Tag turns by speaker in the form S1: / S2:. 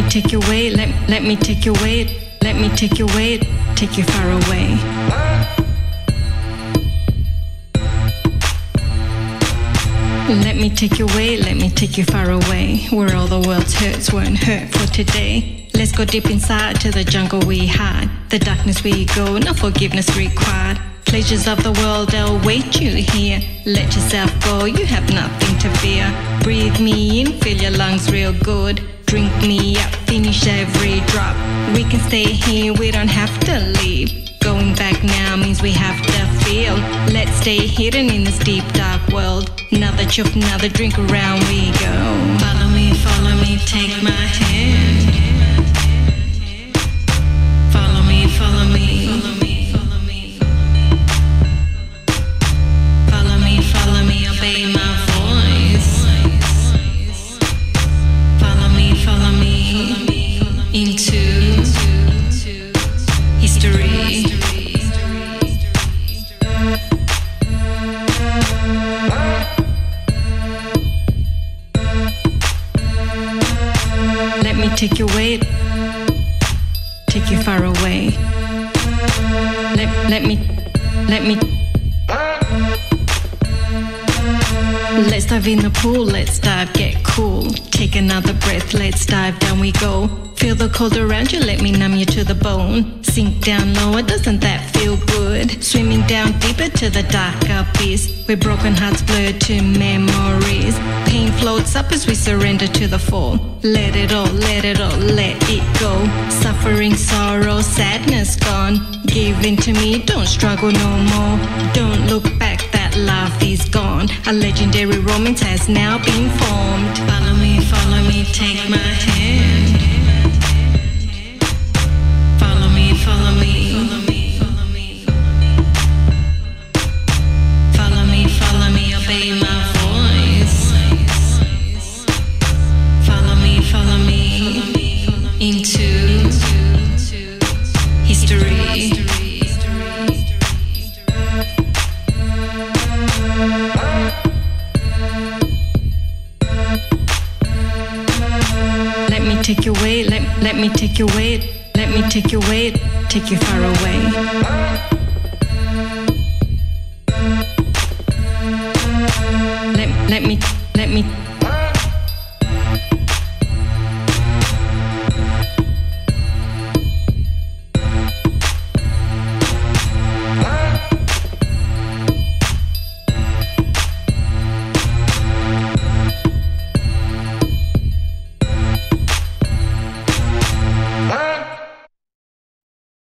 S1: take you away, let me take you away, let me take you away, take you far away. Let me take you away, let me take you far away, where all the world's hurts weren't hurt for today. Let's go deep inside to the jungle we hide, the darkness we go, no forgiveness required. Pleasures of the world await you here. Let yourself go, you have nothing to fear. Breathe me in, fill your lungs real good. Drink me up, finish every drop. We can stay here, we don't have to leave. Going back now means we have to feel. Let's stay hidden in this deep dark world. Another chuff, another drink, around we go. Follow me, take my hand. Follow me, follow me. Follow me, obey my voice. Follow me into history. Let me take you away, take you far away. Let me. Let's dive in the pool, let's dive, get cool. Take another breath, let's dive, down we go. Feel the cold around you, let me numb you to the bone. Sink down lower, doesn't that feel good? Swimming down deeper to the dark abyss, where broken hearts blur to memories. Pain floats up as we surrender to the fall. Let it all, let it go. Suffering, sorrow, sadness gone. Give in to me, don't struggle no more. Don't look back, that love is gone. A legendary romance has now been formed. Follow me, take my hand. Follow me. Follow me, obey my voice. Follow me into history. Let me take you away, let me take you away, let me take you away, take you far away. Let me